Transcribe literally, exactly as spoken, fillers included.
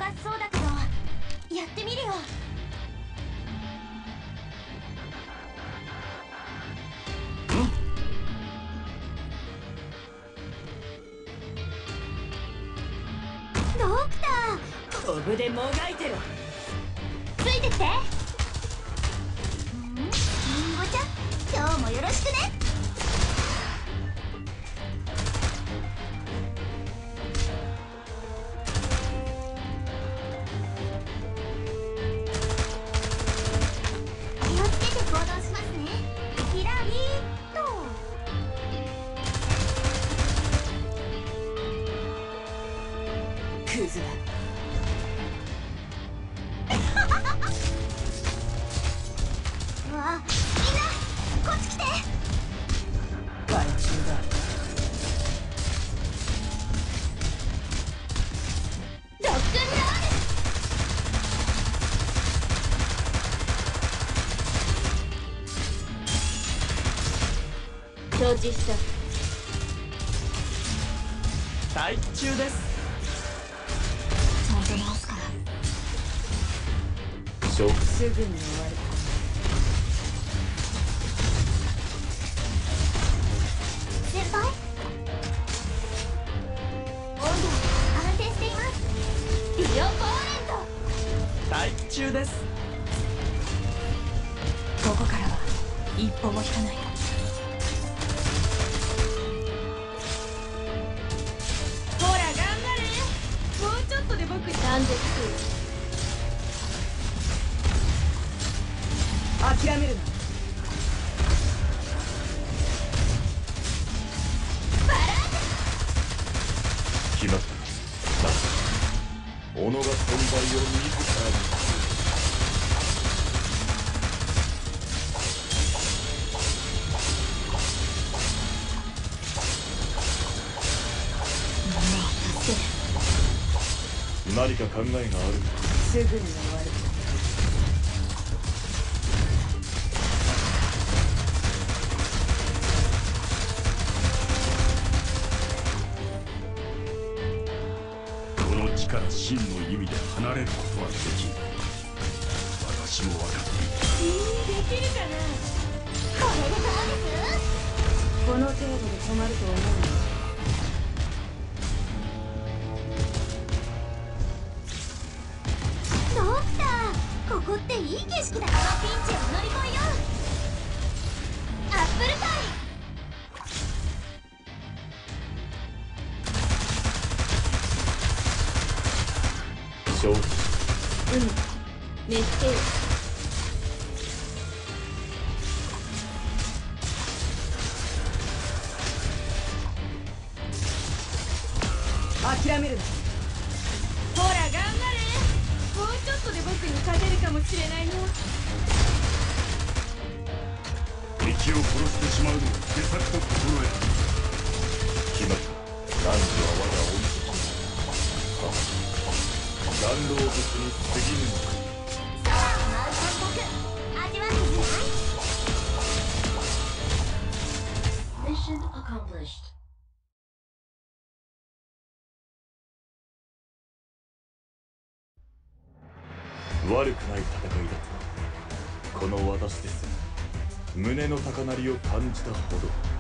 そうだけどやってみるよ。ドクター、 コブでもがいてろ。 ついてきて。んリンゴちゃん、今日もよろしくね。気をつけて行動しますね。キラリーと。 クズだ。 うわ、みんなこっち来て。 害虫だ。 ロックンロール。承知した。 待機中です。 ちゃんと直すから。 勝負すぐに終わる。 先輩、温度安定しています。ビオポーレント。 待機中です。ここからは一歩も引かない。ほら頑張れ。もうちょっとで僕に断絶する。 諦めるな。 決まった。さあ、己が存在を自らに。何か考えがある。 すぐに終わる。 この地から真の意味で離れることはできん。私も分かっている。 できるかな。 これでどうです？ この程度で止まると思うの。 ドクター、ここっていい景色だからピンチを乗り越えよう。アップルパイ。 勝負。 うん、熱してよ。 諦めるな。ほら頑張れ。もうちょっとで僕に勝てるかもしれないよ。 敵を殺してしまうのを手先と心得。決まった。汝は我が恩師。残労物に過ぎぬのか。 空を舞う感覚、味わってみない？ Mission accomplished。 悪くない戦いだった。この私ですが胸の高鳴りを感じたほど。